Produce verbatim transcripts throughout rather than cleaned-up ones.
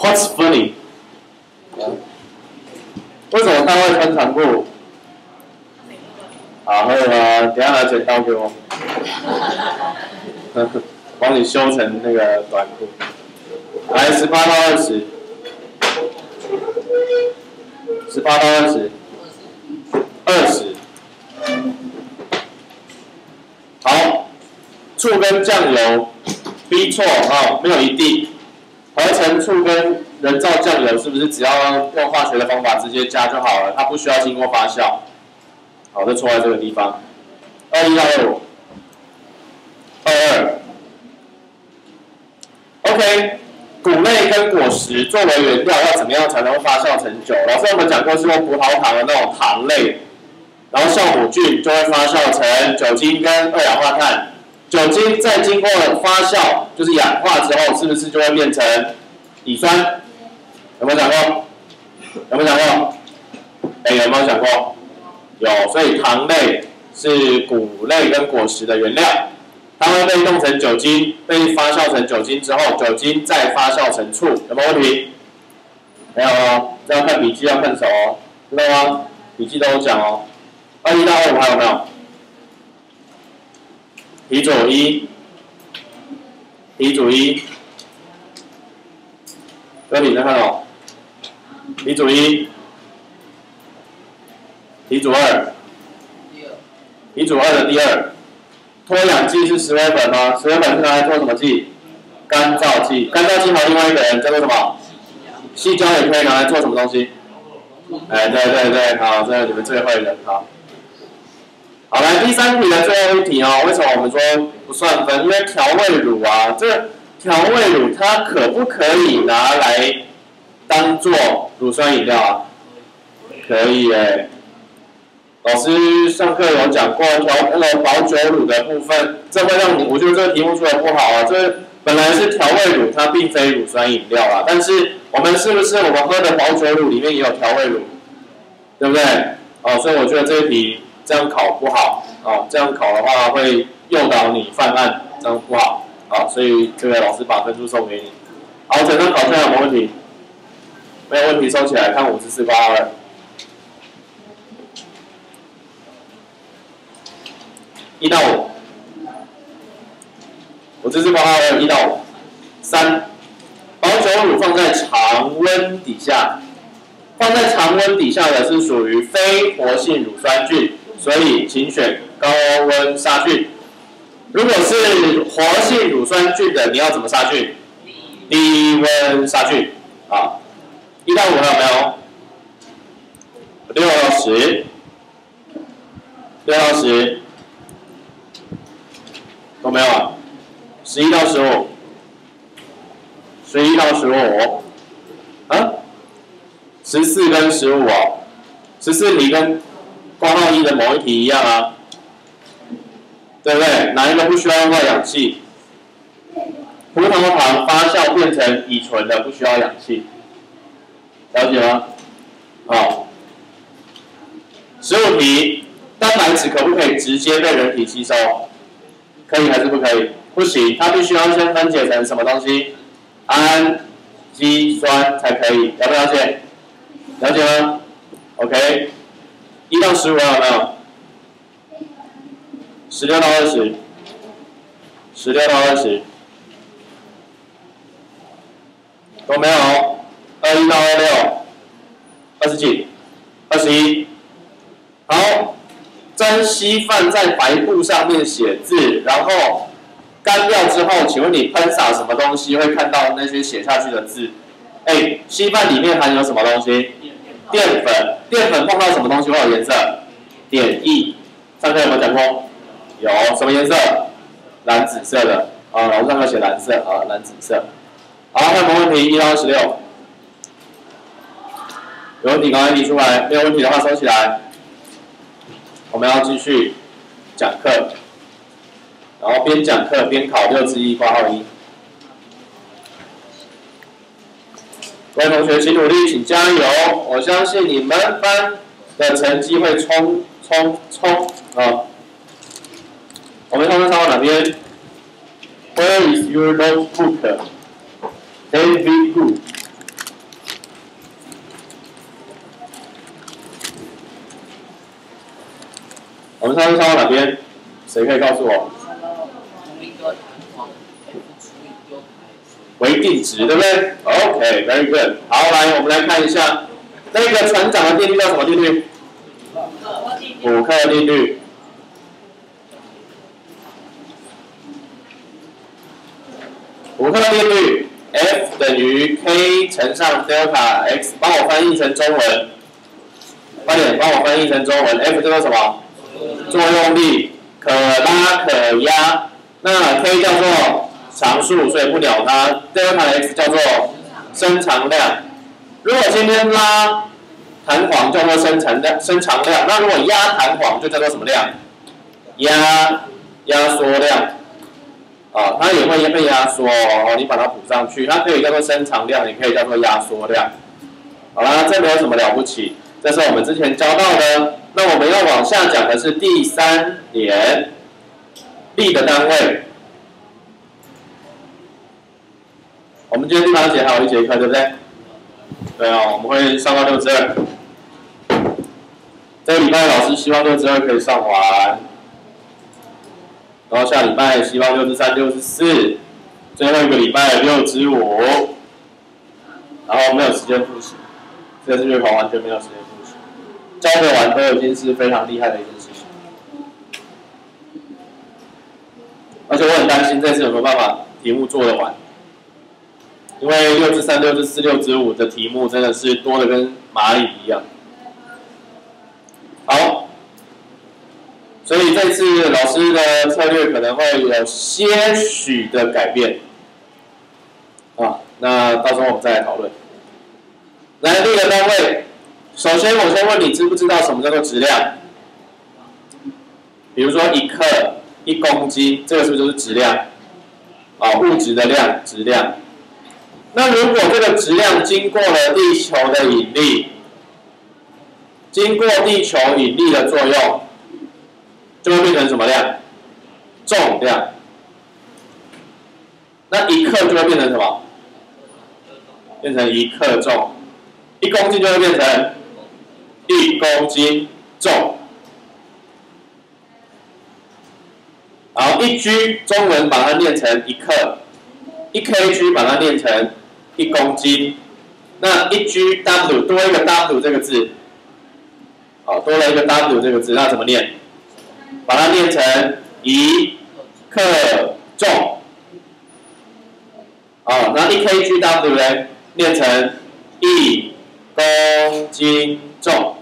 ？What's funny？ 为什么他会穿长裤？好，可以吗？等一下拿剪刀给我，帮你修成那个短裤。来，十八到二十，十八到二十，二十。好，醋跟酱油 ，B 错啊，没有一定。合成醋跟人造酱油是不是只要用化学的方法直接加就好了？它不需要经过发酵。好，这错在这个地方。二一到二五，二二。OK， 谷类跟果实作为原料要怎么样才能发酵成酒？老师我们讲过是用葡萄糖的那种糖类，然后酵母菌就会发酵成酒精跟二氧化碳。酒精在经过发酵，就是氧化之后，是不是就会变成乙酸？有没有讲过？有没有讲过？哎，有没有讲过？有，所以糖类是谷类跟果实的原料，它会被弄成酒精，被发酵成酒精之后，酒精再发酵成醋，有没有问题？没有哦，这要看笔记，要看手哦，知道吗？笔记都有讲哦。二一到二五还有没有？题组一，题组一，这里再看哦。题组一，题组二，题组二的第二，脱氧剂是石灰粉吗？石灰粉是拿来做什么剂？干燥剂。干燥剂还有另外一个人叫做什么？矽胶也可以拿来做什么东西？哎，对对对，好，这个你们最会了，好。好，来第三题的最后一题哦。为什么我们说不算分？因为调味乳啊，这个调味乳它可不可以拿来当做乳酸饮料啊？可以诶。老师上课有讲过调那个保酒乳的部分，这会让你，我觉得这个题目出的不好啊。这本来是调味乳，它并非乳酸饮料啊。但是我们是不是我们喝的保酒乳里面也有调味乳，对不对？哦，所以我觉得这一题这样考不好啊，这样考的话会诱导你犯案，这样不好啊。所以这个老师把分数送给你。好，整张考卷有没有问题？没有问题，收起来，看五十四八二。一到五，我这是八二一到五。三，保酒乳放在常温底下，放在常温底下的是属于非活性乳酸菌，所以请选高温杀菌。如果是活性乳酸菌的，你要怎么杀菌？低温杀菌啊。一到五还有没有？六到十，六到十。都没有啊，十一到十五，十一到十五，啊，十四跟十五哦，十四题跟括号一的某一题一样啊，对不对？哪一个不需要用到氧气？葡萄糖发酵变成乙醇的不需要氧气，了解吗？好，十五题，蛋白质可不可以直接被人体吸收？可以还是不可以？不行，它必须要先分解成什么东西？氨基酸才可以，了不了解？了解吗 ？OK， 一到十五有没有？十六到二十，十六到二十都没有。二一到二六，二十几，二十一。好。蒸稀饭在白布上面写字，然后干掉之后，请问你喷洒什么东西会看到那些写下去的字？哎，稀饭里面含有什么东西？淀粉。淀粉碰到什么东西会有颜色？碘液。上课有没有讲过？有，什么颜色？蓝紫色的。啊，老师上课写蓝色啊，蓝紫色。好，还有没有问题？一到十六。有问题赶快提出来，没有问题的话收起来。我们要继续讲课，然后边讲课边考六之一括号一。各位同学，请努力，请加油！我相信你们班的成绩会冲冲冲啊！我们上课上到哪边 ？Where is your notebook? David Gu。 们上次上到哪边？谁可以告诉我？为定值，对不对 ？OK，very good。好，来，我们来看一下那个船长的定律叫什么定律？普克定律。普克定律 ，F 等于 k 乘上 delta x， 帮我翻译成中文。快点，帮我翻译成中文。F 叫做什么？作用力，可拉可压。那 k 叫做常数，所以不鸟它。delta x 叫做伸长量。如果今天拉弹簧叫做伸长量，伸长量。那如果压弹簧就叫做什么量？压压缩量。啊，它也会被压缩哦，你把它补上去，它可以叫做伸长量，也可以叫做压缩量。好啦，这没有什么了不起，这是我们之前教到的。那我们要往下讲的是第三点，力的单位。我们今天第八节还有一节课，对不对？对哦，我们会上到六之二。这个礼拜老师希望六之二可以上完。然后下礼拜希望六之三、六之四，最后一个礼拜六之五，然后没有时间复习，这次月考完全没有时间复习，教得完都已经是非常厉害的一件事情。而且我很担心这次有没有办法题目做得完，因为六之三、六之四、六之五的题目真的是多的跟蚂蚁一样。好。所以这次老师的策略可能会有些许的改变，啊，那到时候我们再来讨论。来，力的单位，首先我先问你，知不知道什么叫做质量？比如说一克、一公斤，这个是不是就是质量？啊，物质的量，质量。那如果这个质量经过了地球的引力，经过地球引力的作用，就会变成什么量？重量。那一克就会变成什么？变成一克重。一公斤就会变成一公斤重。好，一 G 中文把它念成一克，一 kg 把它念成一公斤。那一 G W 多一个 W 这个字，好，多了一个 W 这个字，那怎么念？把它念成一克重，好，那一 kgW 呢，念成一公斤重，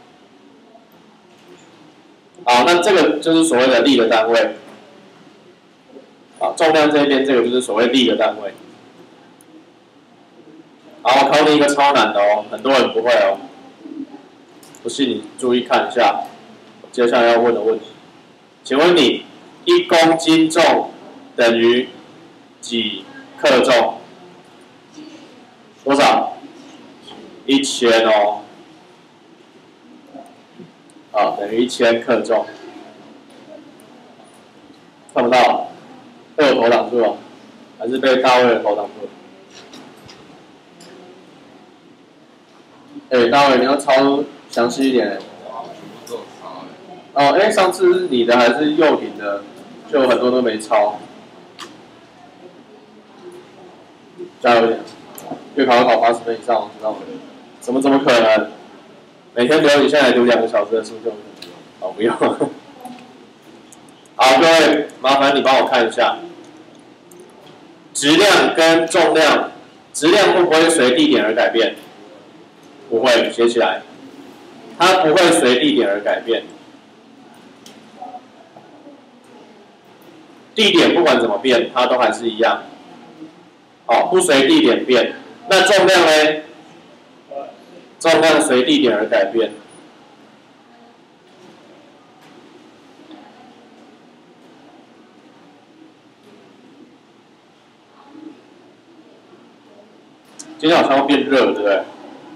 好，那这个就是所谓的力的单位，好，重量这边这个就是所谓力的单位，好，我考你一个超难的哦，很多人不会哦，不信你注意看一下，接下来要问的问题。请问你一公斤重等于几克重？多少？一千哦。好，等于一千克重。看不到，被我头挡住了，还是被大卫的头挡住了？哎、欸，大卫，你要抄详细一点。哦，哎，上次你的还是右屏的，就有很多都没抄，加油一点，月考要考八十分以上，知道吗？怎么怎么可能？每天留你现在读两个小时的书就，哦不用。好，各位，麻烦你帮我看一下，质量跟重量，质量会不会随地点而改变？不会，写起来，它不会随地点而改变。地点不管怎么变，它都还是一样，好，不随地点变。那重量呢？重量随地点而改变。今天好像要变热，对不对？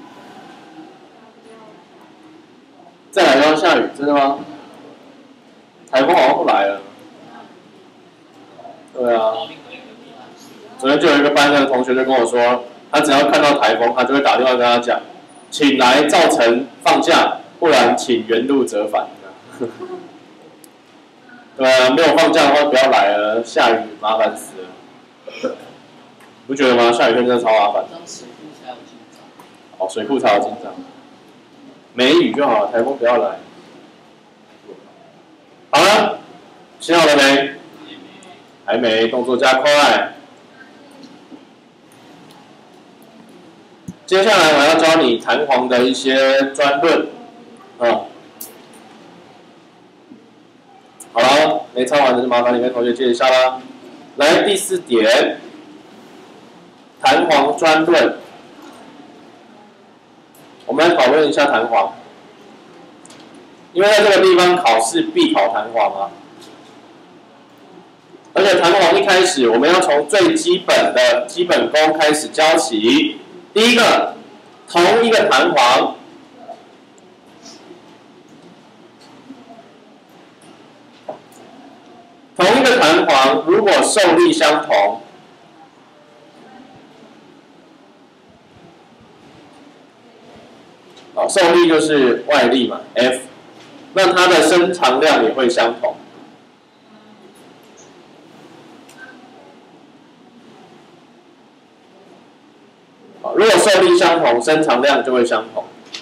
再来要下雨，真的吗？台风好像不来了。对啊，昨天就有一个班上的同学就跟我说，他只要看到台风，他就会打电话跟他讲，请来造成放假，不然请原路折返。 对啊，没有放假的话不要来了，下雨麻烦死了。不觉得吗？下雨天真的超麻烦。 水库才有进账。 哦，水库才有进账。没雨就好了，台风不要来。好了，写好了没？还没，动作加快。接下来我要教你弹簧的一些专论，啊、嗯。好了，没抄完的就麻烦你跟同学借一下啦。来，第四点，弹簧专论。我们来讨论一下弹簧，因为在这个地方考试必考弹簧啊。而且弹簧一开始，我们要从最基本的基本功开始教起。第一个，同一个弹簧，同一个弹簧如果受力相同，哦，受力就是外力嘛 ，F， 那它的伸长量也会相同。如果受力相同，伸长量就会相同。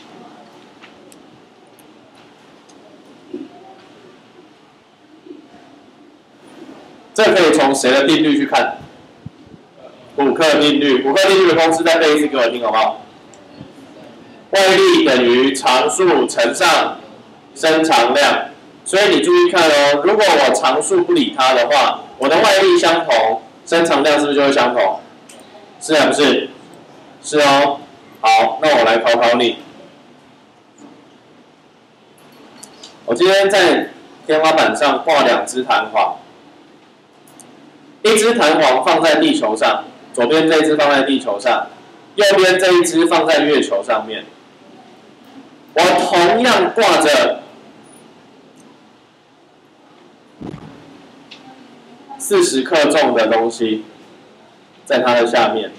这可以从谁的定律去看？虎克定律。虎克定律的公式再背一次给我听好不好？外力等于常数乘上伸长量。所以你注意看哦，如果我常数不理它的话，我的外力相同，伸长量是不是就会相同？是还不是？是哦。好，那我来考考你。我今天在天花板上挂两只弹簧，一只弹簧放在地球上，左边这一只放在地球上，右边这一只放在月球上面。我同样挂着四十克重的东西在它的下面。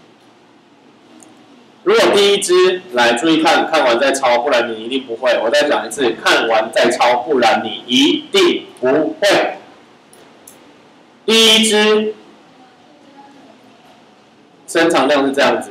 如果第一支来注意看，看完再抄，不然你一定不会。我再讲一次，看完再抄，不然你一定不会。第一支伸长量是这样子，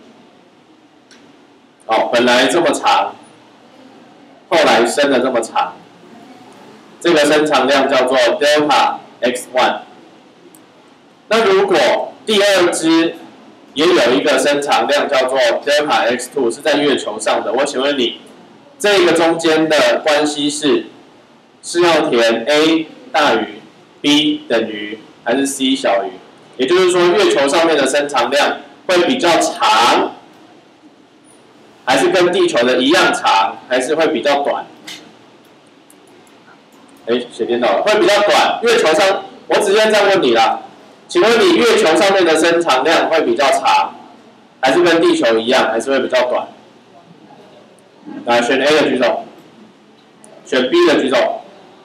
哦，本来这么长，后来伸了这么长，这个伸长量叫做 delta x 一。那如果第二支也有一个伸长量叫做 delta x 二，是在月球上的。我请问你，这个中间的关系是是要填 a 大于 b 等于还是 c 小于？也就是说，月球上面的伸长量会比较长，还是跟地球的一样长，还是会比较短？哎，写颠倒了，会比较短。月球上，我直接这样问你啦。请问你月球上面的伸长量会比较长，还是跟地球一样，还是会比较短？来，选 A 的举手，选 B 的举手，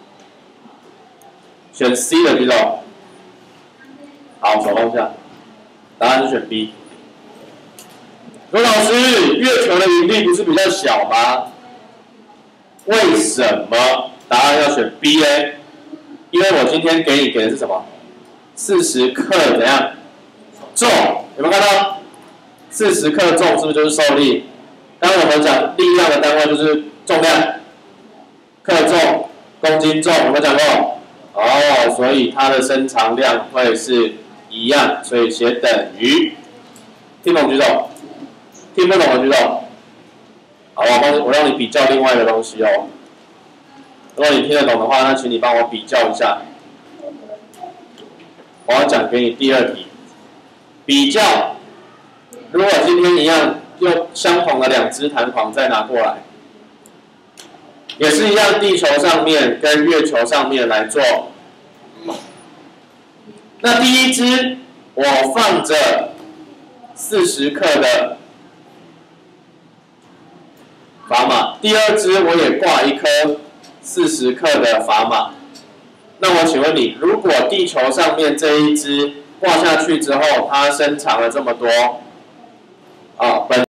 选 C 的举手。好，手放下。答案是选 B。罗老师，月球的引力不是比较小吗？为什么答案要选 B 呢？因为我今天给你给的是什么？四十克怎样？重，有没有看到？四十克重是不是就是受力？刚刚我们讲力量的单位就是重量，克重、公斤重，有没有讲过？哦，所以它的伸长量会是一样，所以写等于。听懂举手，听不懂的举手。好，我帮我让你比较另外一个东西哦。如果你听得懂的话，那请你帮我比较一下。我要讲给你第二题，比较。如果今天一样用相同的两只弹簧再拿过来，也是一样，地球上面跟月球上面来做。那第一只我放着四十克的砝码，第二只我也挂一颗四十克的砝码。那我请问你，如果地球上面这一只挂下去之后，它伸长了这么多，啊，本